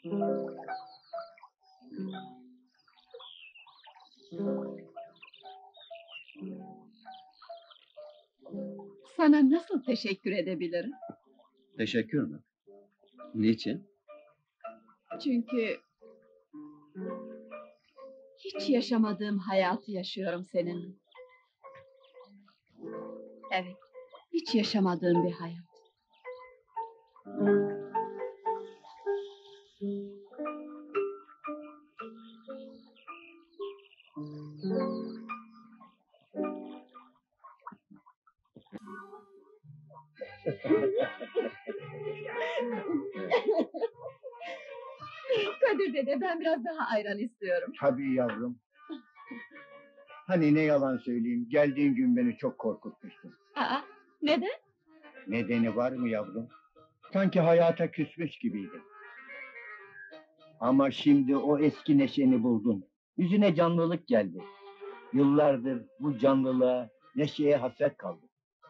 Sana nasıl teşekkür edebilirim? Teşekkür mü? Niçin? Çünkü hiç yaşamadığım hayatı yaşıyorum seninle. Evet, hiç yaşamadığım bir hayat. Kadir dede, ben biraz daha ayran istiyorum. Tabii yavrum. Hani ne yalan söyleyeyim, geldiğin gün beni çok korkutmuştun. Aa, neden? Nedeni var mı yavrum? Sanki hayata küsmüş gibiydin. Ama şimdi o eski neşeni buldun. Yüzüne canlılık geldi. Yıllardır bu canlılığa, neşeye hasret kaldım.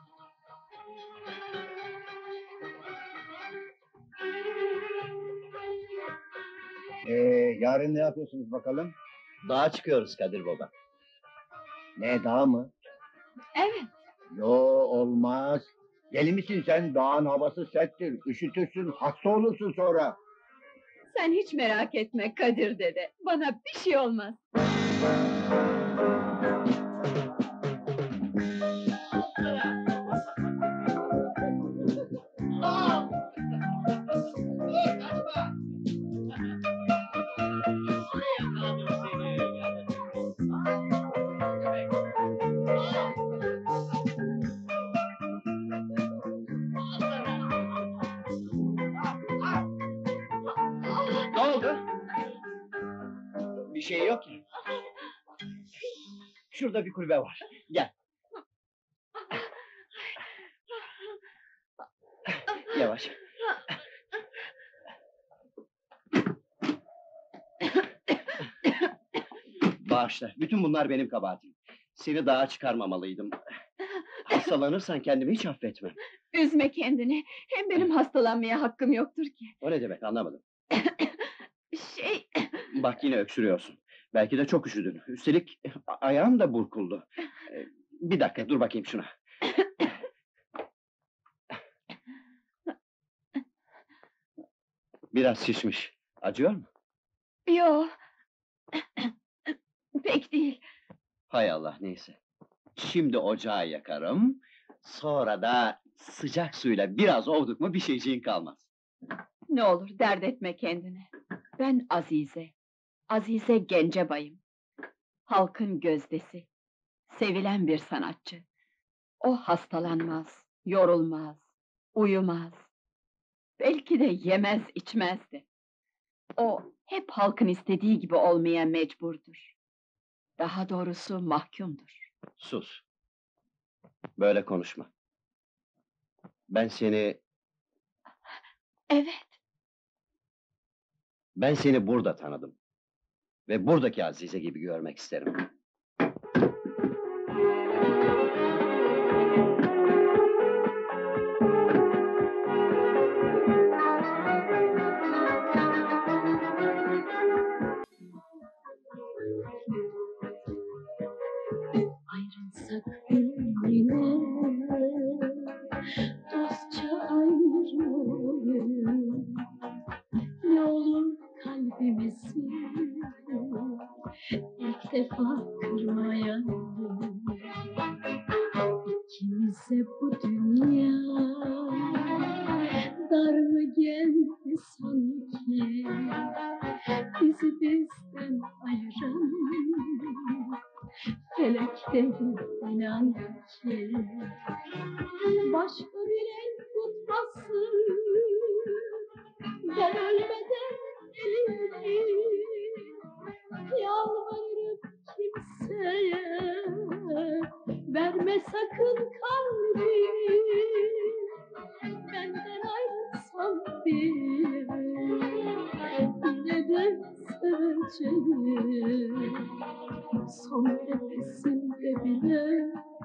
Ee, Yarın ne yapıyorsunuz bakalım? Dağa çıkıyoruz Kadir Baba. Ne, dağ mı? Evet, Yo, olmaz. Deli misin sen? Dağın havası serttir. Üşütürsün, hasta olursun sonra. sen hiç merak etme Kadir dede. Bana bir şey olmaz. Ne oldu? Bir şey yok ki. Şurada bir kulübe var. Gel. Yavaş. Bağışla. Bütün bunlar benim kabahatim. Seni dağa çıkarmamalıydım. Hastalanırsan kendimi hiç affetmem. Üzme kendini. Hem benim hastalanmaya hakkım yoktur ki. O ne demek, anlamadım. Şey, Bak yine öksürüyorsun. Belki de çok üşüdün. Üstelik ayağın da burkuldu. Bir dakika, dur bakayım şuna. Biraz şişmiş. Acıyor mu? yo, pek değil. Hay Allah, neyse. Şimdi ocağı yakarım. Sonra da sıcak suyla biraz ovduk mu bir şeyciğin kalmaz. Ne olur dert etme kendine. Ben Azize. Azize Gencebay'ım. Halkın gözdesi. Sevilen bir sanatçı. O hastalanmaz, yorulmaz, uyumaz. Belki de yemez içmezdi. O hep halkın istediği gibi olmaya mecburdur. Daha doğrusu mahkumdur. Sus. Böyle konuşma. Ben seni Evet, Ben seni burada tanıdım. Ve buradaki Azize gibi görmek isterim. Ayrılsak yine dostça ayrılmayalım. Ne olur kalbimizi ilk defa kırmayalım. İkimize bu dünya dar mı geldi sanki, bizi bizden ayıran felek değil inan ki. Başka bir el tutmasın ben ölmeden elini, yalvarırım kimseye verme sakın kalbini. Benden ayrılsam bile yine de seveceğim. Son nefesimde bile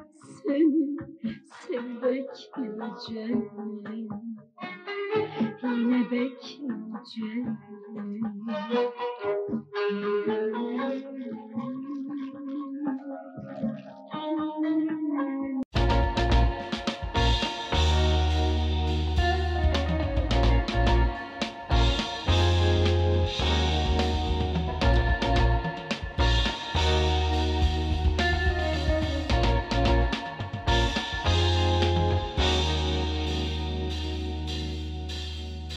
seni bekleyeceğim. yine bekleyeceğim.